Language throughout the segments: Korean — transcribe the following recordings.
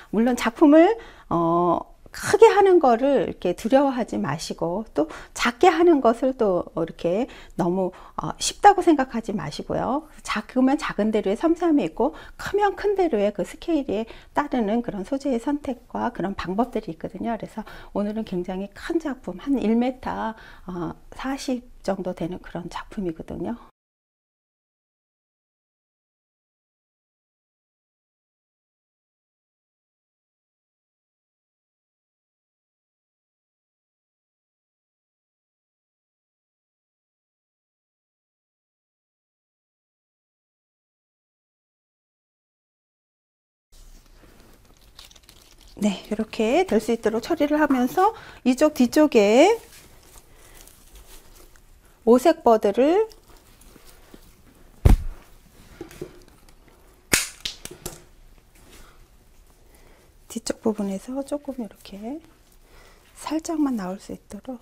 물론 작품을 크게 하는 거를 이렇게 두려워하지 마시고, 또 작게 하는 것을 또 이렇게 너무 쉽다고 생각하지 마시고요. 작으면 작은 대로의 섬세함이 있고, 크면 큰 대로의 그 스케일에 따르는 그런 소재의 선택과 그런 방법들이 있거든요. 그래서 오늘은 굉장히 큰 작품, 한 1m 40 정도 되는 그런 작품이거든요. 네, 이렇게 될 수 있도록 처리를 하면서 이쪽 뒤쪽에 오색 버드를 뒤쪽 부분에서 조금 이렇게 살짝만 나올 수 있도록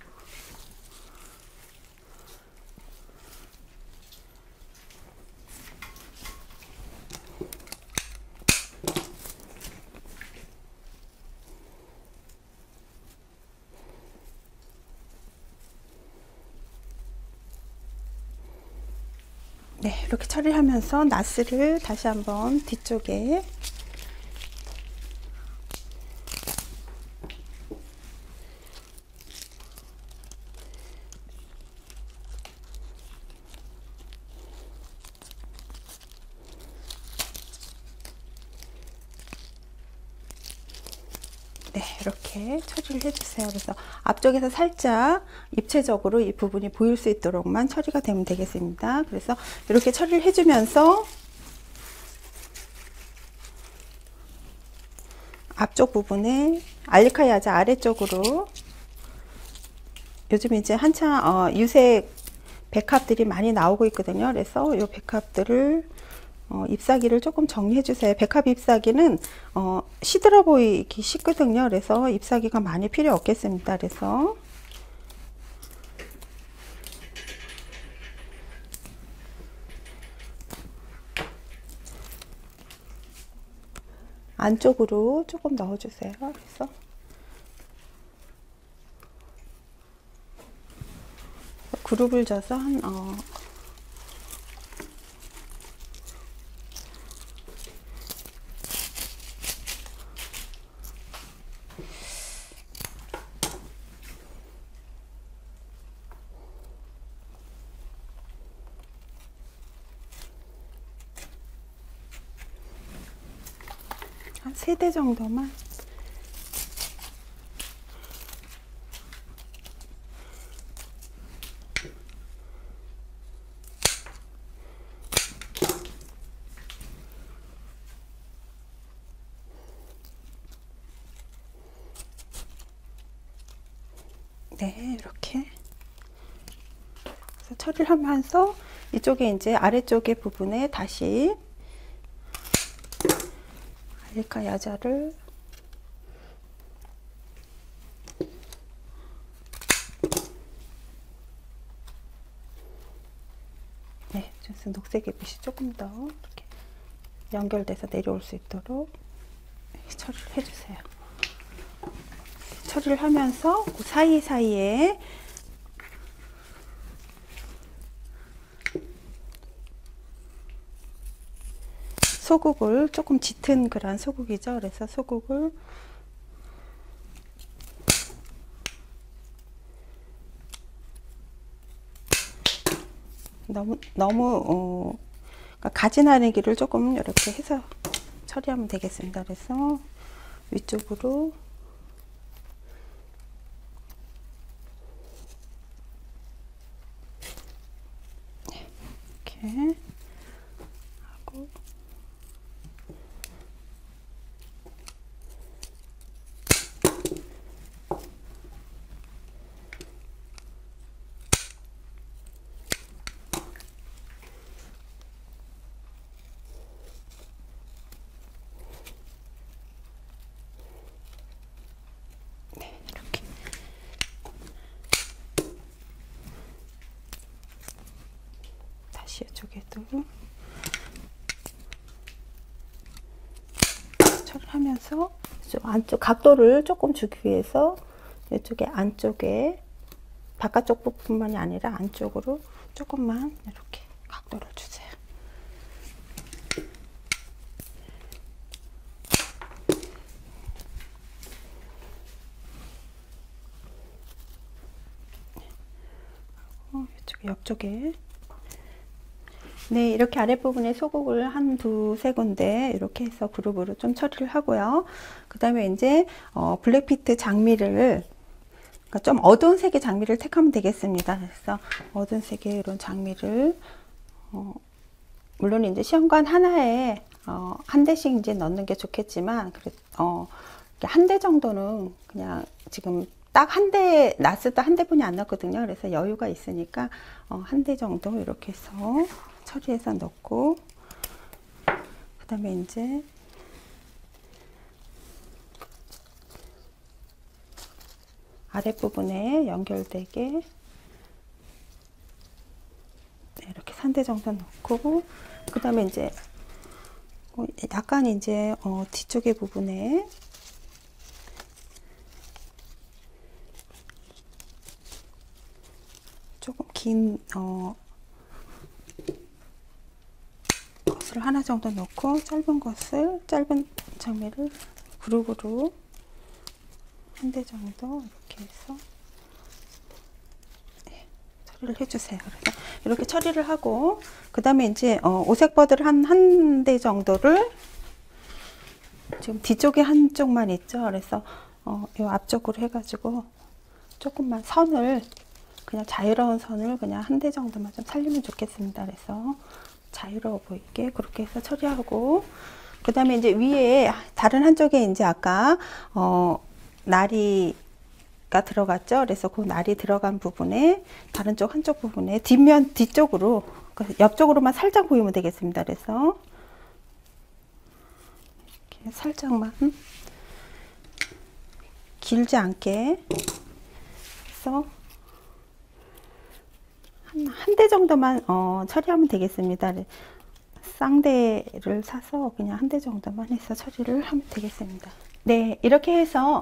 네, 이렇게 처리를 하면서 나스를 다시 한번 뒤쪽에 네, 이렇게 처리를 해주세요. 그래서 앞쪽에서 살짝 입체적으로 이 부분이 보일 수 있도록만 처리가 되면 되겠습니다. 그래서 이렇게 처리를 해주면서 앞쪽 부분에 알리카 야자 아래쪽으로, 요즘 이제 한창 유색 백합들이 많이 나오고 있거든요. 그래서 이 백합들을 잎사귀를 조금 정리해 주세요. 백합 잎사귀는 시들어 보이기 쉽거든요. 그래서 잎사귀가 많이 필요 없겠습니다. 그래서 안쪽으로 조금 넣어 주세요. 그래서 그룹을 져서 한 한 3대 정도만. 네, 이렇게 그래서 처리를 하면서 이쪽에 이제 아래쪽에 부분에 다시 알리카 야자를 네, 그래서 녹색의 빛이 조금 더 이렇게 연결돼서 내려올 수 있도록 처리를 해주세요. 처리를 하면서 그 사이사이에 소국을 조금 짙은 그런 소국이죠. 그래서 소국을 너무 그러니까 가지 나르기를 조금 이렇게 해서 처리하면 되겠습니다. 그래서 위쪽으로 이렇게 하고 이쪽에도 처리하면서 안쪽 각도를 조금 주기 위해서 이쪽에 안쪽에 바깥쪽 부분만이 아니라 안쪽으로 조금만 이렇게 각도를 주세요. 이쪽에 옆쪽에 네, 이렇게 아랫부분에 소국을 한 두세 군데 이렇게 해서 그룹으로 좀 처리를 하고요. 그 다음에 이제 블랙피트 장미를 그러니까 좀 어두운 색의 장미를 택하면 되겠습니다. 그래서 어두운 색의 이런 장미를 물론 이제 시험관 하나에 한 대씩 이제 넣는 게 좋겠지만 한 대 정도는 그냥 지금 딱 한 대 놨을 때 한 대뿐이 안 넣거든요. 그래서 여유가 있으니까 한 대 정도 이렇게 해서 처리해서 넣고 그 다음에 이제 아랫부분에 연결되게 이렇게 3대 정도 넣고 그 다음에 이제 약간 이제 뒤쪽의 부분에 조금 긴 것을 하나 정도 넣고 짧은 장미를 그룹으로 한 대 정도 이렇게 해서 처리를 해주세요. 그래서 이렇게 처리를 하고 그 다음에 이제 오색 버들 한 대 정도를 지금 뒤쪽에 한쪽만 있죠. 그래서 이 앞쪽으로 해가지고 조금만 선을 그냥 자유로운 선을 그냥 한 대 정도만 좀 살리면 좋겠습니다. 그래서 자유로워 보이게 그렇게 해서 처리하고 그 다음에 이제 위에 다른 한쪽에 이제 아까 나리가 들어갔죠. 그래서 그 나리 들어간 부분에 다른 쪽 한쪽 부분에 뒤쪽으로 옆쪽으로만 살짝 보이면 되겠습니다. 그래서 이렇게 살짝만 길지 않게 해서 한 대 정도만 처리하면 되겠습니다. 쌍대를 사서 그냥 한 대 정도만 해서 처리를 하면 되겠습니다. 네, 이렇게 해서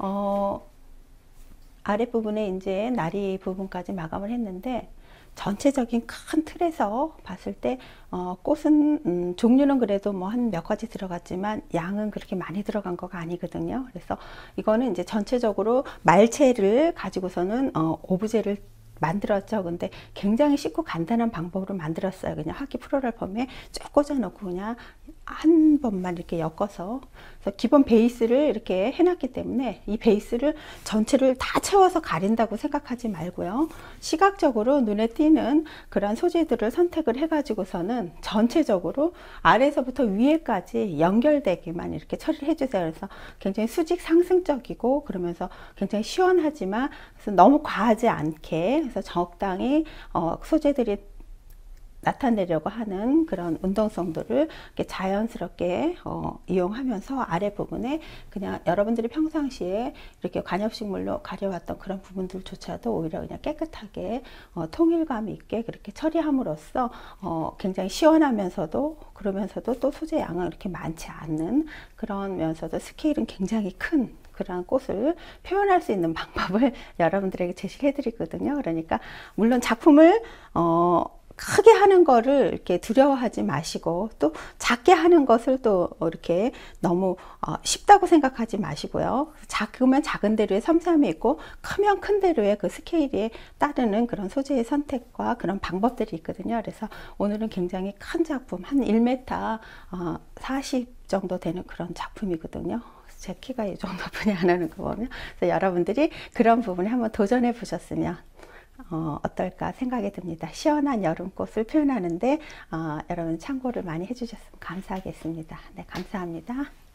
아랫부분에 이제 나리 부분까지 마감을 했는데 전체적인 큰 틀에서 봤을 때 꽃은 종류는 그래도 뭐 한 몇 가지 들어갔지만 양은 그렇게 많이 들어간 거가 아니거든요. 그래서 이거는 이제 전체적으로 말체를 가지고서는 오브제를 만들었죠. 근데 굉장히 쉽고 간단한 방법으로 만들었어요. 그냥 하기 프로랄 펌에 쭉 꽂아 놓고 그냥 한 번만 이렇게 엮어서 그래서 기본 베이스를 이렇게 해놨기 때문에 이 베이스를 전체를 다 채워서 가린다고 생각하지 말고요. 시각적으로 눈에 띄는 그런 소재들을 선택을 해가지고서는 전체적으로 아래에서부터 위에까지 연결되게만 이렇게 처리를 해주세요. 그래서 굉장히 수직 상승적이고 그러면서 굉장히 시원하지만 그래서 너무 과하지 않게 그래서 적당히 소재들이 나타내려고 하는 그런 운동성들을 이렇게 자연스럽게 이용하면서 아랫부분에 그냥 여러분들이 평상시에 이렇게 관엽식물로 가려왔던 그런 부분들조차도 오히려 그냥 깨끗하게 통일감 있게 그렇게 처리함으로써 굉장히 시원하면서도 그러면서도 또 소재 양은 이렇게 많지 않는 그러면서도 스케일은 굉장히 큰 그런 꽃을 표현할 수 있는 방법을 여러분들에게 제시해 드리거든요. 그러니까 물론 작품을 크게 하는 거를 이렇게 두려워하지 마시고 또 작게 하는 것을 또 이렇게 너무 쉽다고 생각하지 마시고요. 작으면 작은 대로의 섬세함이 있고 크면 큰 대로의 그 스케일에 따르는 그런 소재의 선택과 그런 방법들이 있거든요. 그래서 오늘은 굉장히 큰 작품 한 1m 40 정도 되는 그런 작품이거든요. 제 키가 이 정도뿐이 안 하는 거 보면 그래서 여러분들이 그런 부분에 한번 도전해 보셨으면 어떨까 생각이 듭니다. 시원한 여름꽃을 표현하는데 여러분 참고를 많이 해주셨으면 감사하겠습니다. 네, 감사합니다.